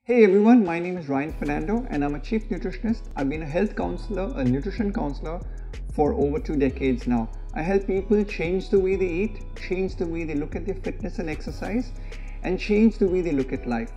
Hey everyone, my name is Ryan Fernando and I'm a chief nutritionist. I've been a health counselor, a nutrition counselor for over 2 decades now. I help people change the way they eat, change the way they look at their fitness and exercise, and change the way they look at life.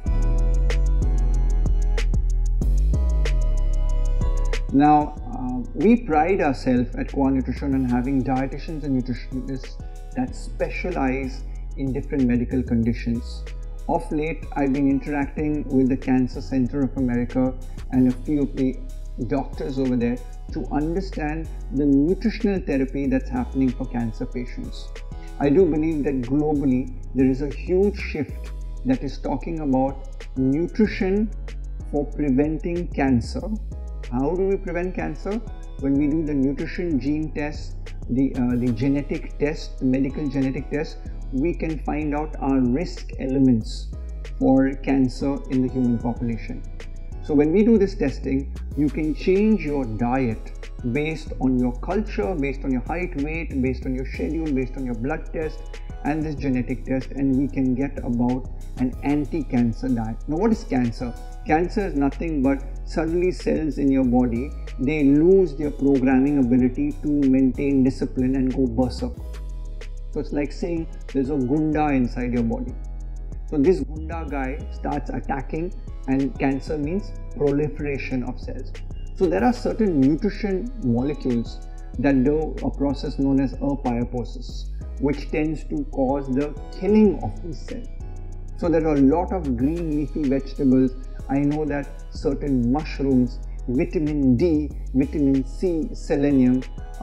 Now, we pride ourselves at Qua Nutrition on having dietitians and nutritionists that specialize in different medical conditions. Of late, I've been interacting with the Cancer Center of America and a few of the doctors over there to understand the nutritional therapy that's happening for cancer patients. I do believe that globally there is a huge shift that is talking about nutrition for preventing cancer. How do we prevent cancer? When we do the nutrition gene test, the genetic test, the medical genetic test, we can find out our risk elements for cancer in the human population. So when we do this testing, you can change your diet based on your culture, based on your height, weight, based on your schedule, based on your blood test and this genetic test, and we can get about an anti-cancer diet. Now, what is cancer? Cancer is nothing but suddenly cells in your body, they lose their programming ability to maintain discipline and go berserk. So it's like saying there's a gunda inside your body. So this gunda guy starts attacking, and cancer means proliferation of cells. So there are certain nutrition molecules that do a process known as apoptosis, which tends to cause the killing of these cells. So there are a lot of green leafy vegetables. I know that certain mushrooms, vitamin D, vitamin C, selenium,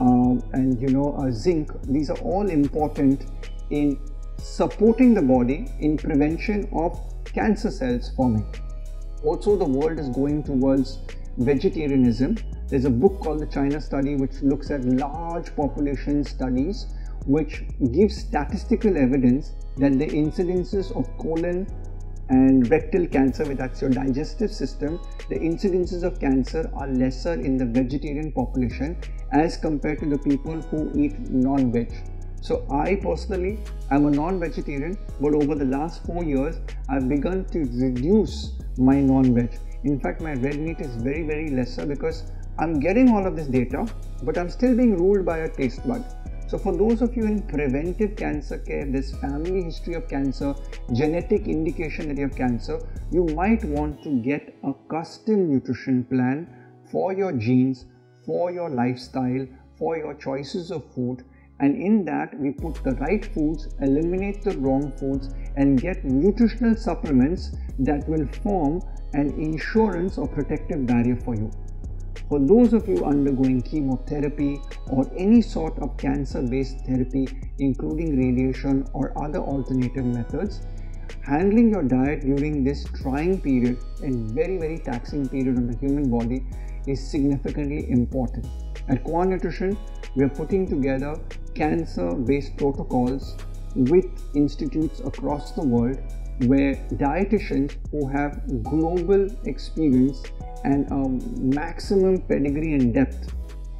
and zinc, these are all important in supporting the body in prevention of cancer cells forming. Also, the world is going towards vegetarianism. There's a book called the China Study which looks at large population studies which gives statistical evidence that the incidences of colon and rectal cancer, that's your digestive system, the incidences of cancer are lesser in the vegetarian population as compared to the people who eat non-veg. So I personally am a non-vegetarian, but over the last 4 years, I've begun to reduce my non-veg. In fact, my red meat is very, very lesser because I'm getting all of this data, but I'm still being ruled by a taste bud. So for those of you in preventive cancer care, this family history of cancer, genetic indication that you have cancer, you might want to get a custom nutrition plan for your genes, for your lifestyle, for your choices of food. And in that, we put the right foods, eliminate the wrong foods, and get nutritional supplements that will form an insurance or protective barrier for you. For those of you undergoing chemotherapy or any sort of cancer-based therapy, including radiation or other alternative methods, handling your diet during this trying period and very, very taxing period on the human body is significantly important. At Qua Nutrition, we are putting together cancer-based protocols with institutes across the world where dietitians who have global experience and a maximum pedigree and depth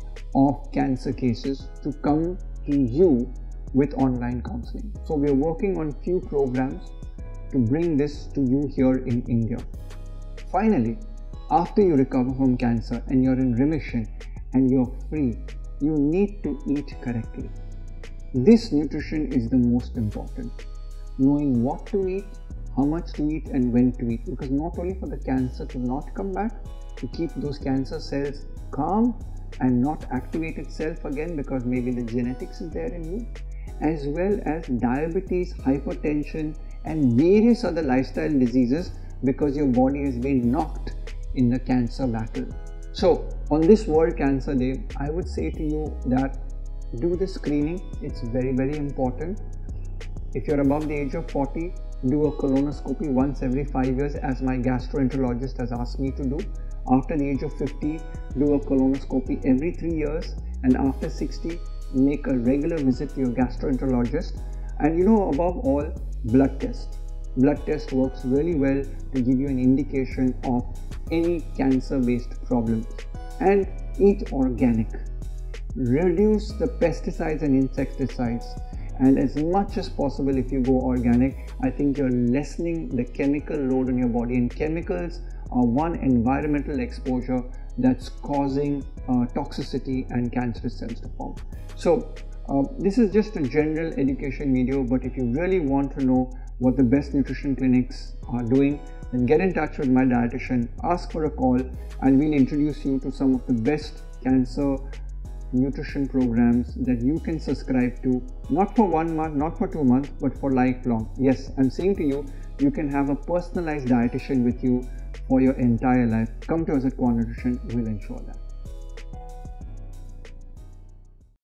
of cancer cases to come to you with online counseling. So we are working on few programs to bring this to you here in India. Finally, after you recover from cancer and you're in remission and you're free, you need to eat correctly. This nutrition is the most important. Knowing what to eat, how much to eat and when to eat, because not only for the cancer to not come back, to keep those cancer cells calm and not activate itself again because maybe the genetics is there in you, as well as diabetes, hypertension and various other lifestyle diseases because your body has been knocked in the cancer battle. So on this World Cancer Day, I would say to you that do the screening. It's very, very important. If you're above the age of 40, do a colonoscopy once every 5 years as my gastroenterologist has asked me to do. After the age of 50, do a colonoscopy every 3 years, and after 60, make a regular visit to your gastroenterologist. And above all, blood test. Blood test works really well to give you an indication of any cancer-based problems. And eat organic. Reduce the pesticides and insecticides And as much as possible, if you go organic, I think you're lessening the chemical load on your body, and chemicals are one environmental exposure that's causing toxicity and cancerous cells to form. So this is just a general education video, but if you really want to know what the best nutrition clinics are doing, then get in touch with my dietitian, ask for a call, and we'll introduce you to some of the best cancer nutrition programs that you can subscribe to, not for 1 month, not for 2 months, but for lifelong. Yes, I'm saying to you, you can have a personalized dietitian with you for your entire life. Come to us at Quant Nutrition, we'll ensure that.